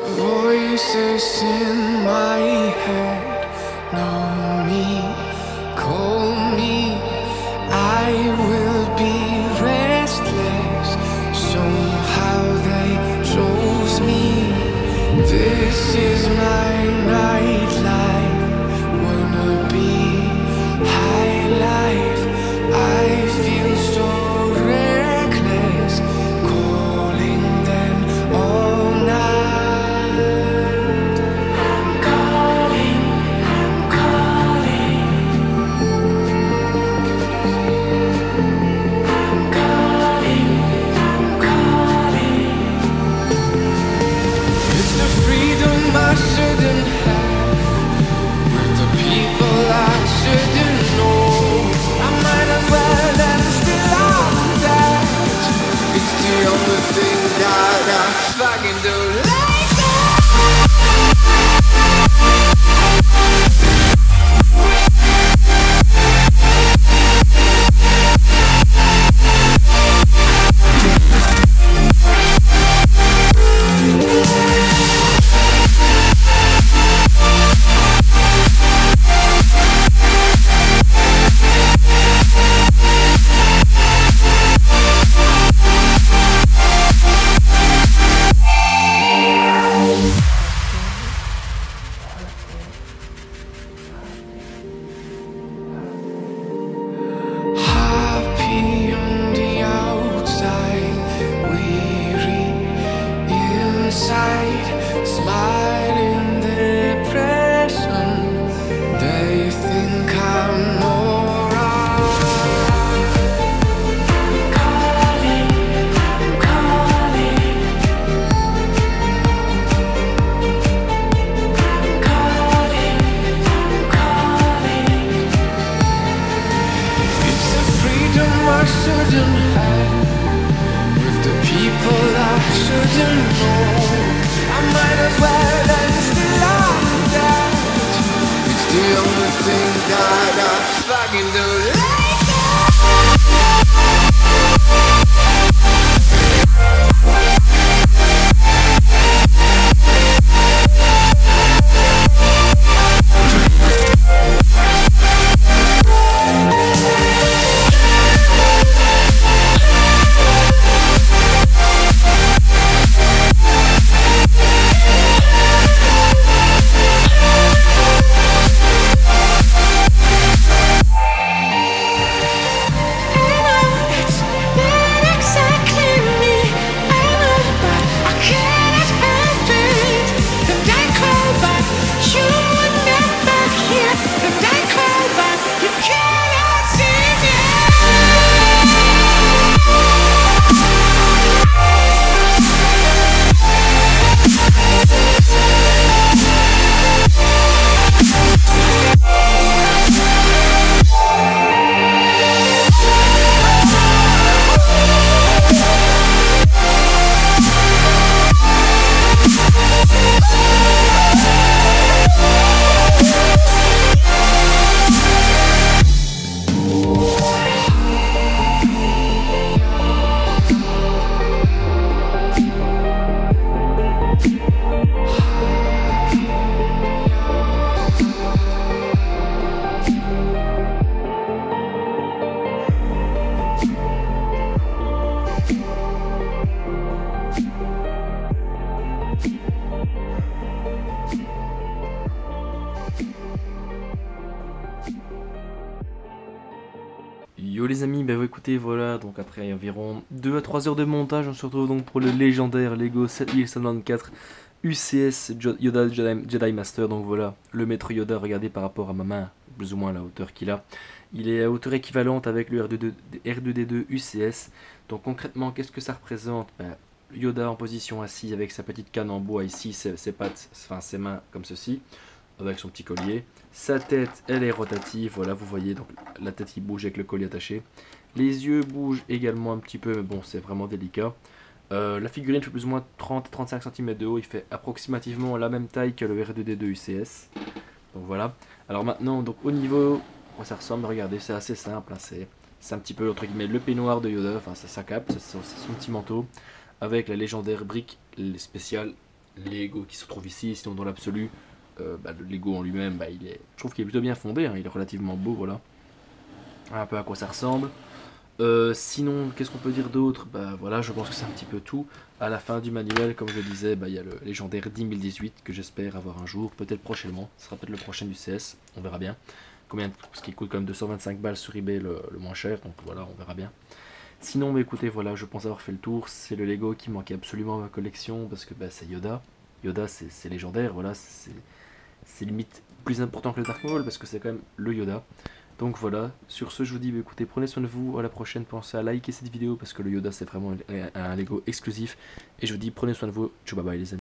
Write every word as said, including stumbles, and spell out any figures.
Voices in my head, know me, call me, I will be restless. Somehow they chose me. This is my nightlife, wanna be high life. I feel so reckless, calling them all night. I'm calling, I'm calling, I'm calling, I'm calling. It's the freedom I shouldn't have, with the people I shouldn't know. I might as well end still on that. It's the only thing that I fucking do. Like happy on the outside, weary inside, smiling depression. They think I'm alright. I'm calling, I'm calling, I'm calling, I'm calling. It's the freedom I shouldn't have, with the people I shouldn't know. I might as well end still on that. It's the only thing that I fucking do. Like Yo les amis, bah écoutez voilà, donc après environ deux à trois heures de montage, on se retrouve donc pour le légendaire Lego sept mille cent vingt-quatre U C S Yoda Jedi, Jedi Master. Donc voilà, le maître Yoda, regardez par rapport à ma main, plus ou moins la hauteur qu'il a. Il est à hauteur équivalente avec le R deux D deux U C S. Donc concrètement, qu'est-ce que ça représente? Bah, Yoda en position assise avec sa petite canne en bois ici, ses, ses pattes, enfin ses mains comme ceci, avec son petit collier. Sa tête, elle est rotative, voilà, vous voyez, donc la tête il bouge avec le collier attaché. Les yeux bougent également un petit peu, mais bon, c'est vraiment délicat. Euh, la figurine fait plus ou moins trente à trente-cinq centimètres de haut, il fait approximativement la même taille que le R deux D deux U C S. Donc voilà. Alors maintenant, donc au niveau, quoi ça ressemble, regardez, c'est assez simple, hein, c'est un petit peu entre guillemets le peignoir de Yoda, enfin ça, ça capte, c'est son, son petit manteau, avec la légendaire brique spéciale Lego qui se trouve ici. Sinon dans l'absolu, euh, bah, le Lego en lui-même, bah, il est, je trouve qu'il est plutôt bien fondé, hein, il est relativement beau, voilà. Un peu à quoi ça ressemble. Euh, sinon, qu'est-ce qu'on peut dire d'autre? Bah voilà, je pense que c'est un petit peu tout. À la fin du manuel, comme je le disais, bah, il y a le légendaire dix mille dix-huit que j'espère avoir un jour, peut-être prochainement. Ce sera peut-être le prochain du C S, on verra bien. Combien, ce qui coûte quand même deux cent vingt-cinq balles sur eBay, le, le moins cher, donc voilà, on verra bien. Sinon, bah, écoutez, voilà, je pense avoir fait le tour. C'est le Lego qui manquait absolument à ma collection parce que bah, c'est Yoda. Yoda, c'est légendaire, voilà, c'est limite plus important que le Dark Maul parce que c'est quand même le Yoda. Donc voilà, sur ce je vous dis, bah, écoutez, prenez soin de vous, à la prochaine, pensez à liker cette vidéo parce que le Yoda c'est vraiment un Lego exclusif. Et je vous dis, prenez soin de vous, ciao bye bye les amis.